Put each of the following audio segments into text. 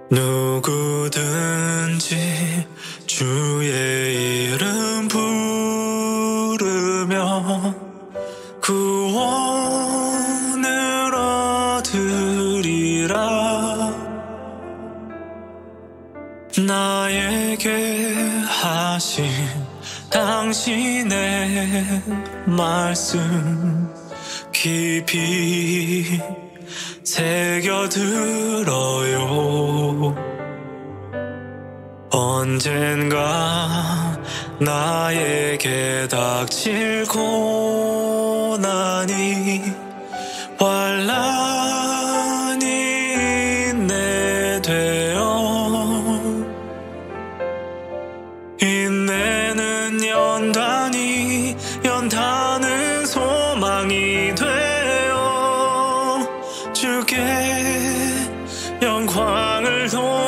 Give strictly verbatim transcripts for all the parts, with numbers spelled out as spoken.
누구든지 주의 이름 부르며 구원을 얻으리라. 나에게 하신 당신의 말씀 깊이 새겨들어요. 언젠가 나에게 닥칠 고난이 환란이 인내되어 인내는 연단이 연단은 소망이 되어 주께 영광을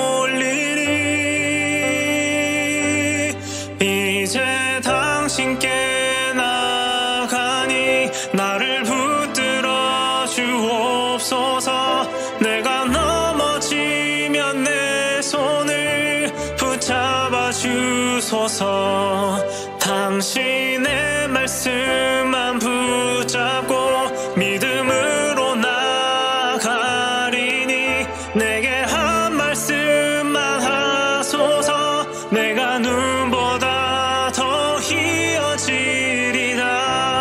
돌리리. 이제 당신께 나가니 나를 붙들어 주옵소서. 내가 넘어지면 내 손을 붙잡아 주소서. 당신의 말씀만 붙잡고 믿음으로 나가리니 내게 한 말씀만 하소서. 내가 눈보다 더 희어지리라.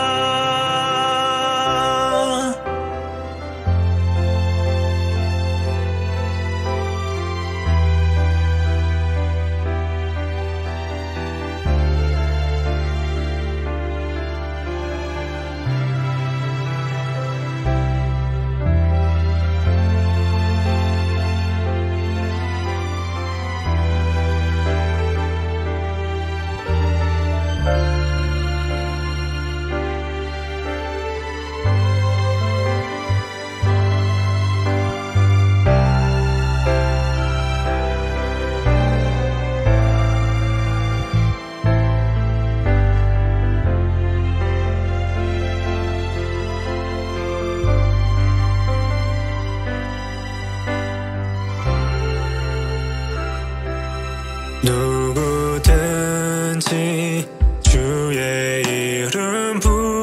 누구든지 주의 이름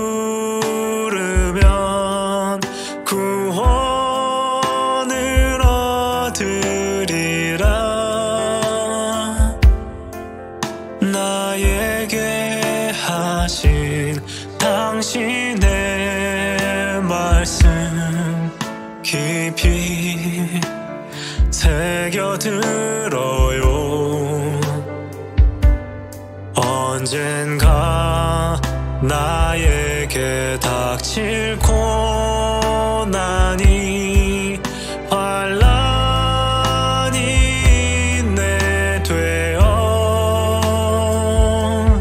부르면 구원을 얻으리라. 나에게 하신 당신의 말씀 깊이 새겨들어요. 언젠가 나에게 닥칠 고난이 환란이 인내되어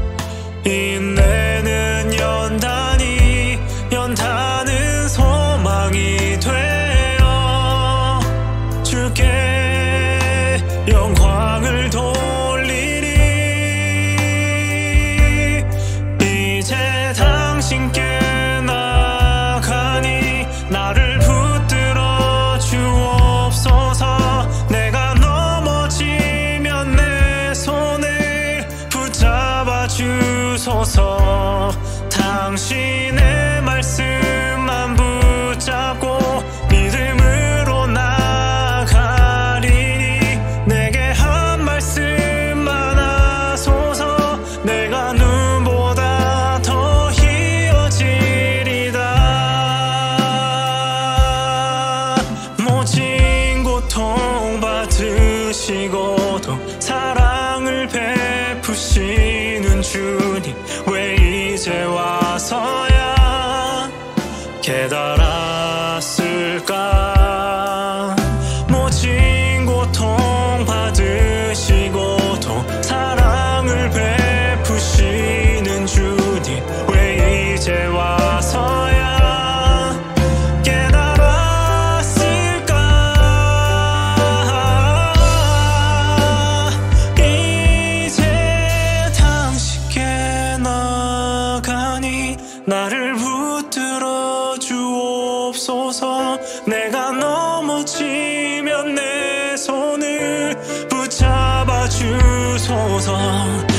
인내는 연단이 연단은 소망이 되어 주께 영광을 돌리리. 이제 당신께 나가니 나를 붙들어 주옵소서. 내가 넘어지면 내 손을 붙잡아 주소서. 당신의 말씀만 붙잡고 믿음으로 나가리니 내게 한 말씀만 하소서. 내가 눈보다 더 희어지리다. 모진 고통 받으시고도 사랑을 베푸시는 주님, 왜 이제 와서야 깨달았을까. 모진 고통 받으시고도 사랑을 베푸시는 주님, 왜 이제 와서야 깨달았을까. 이제 당신께 나가니 나를 붙들어 주옵소서. 내가 넘어지면 내 손을 주소서.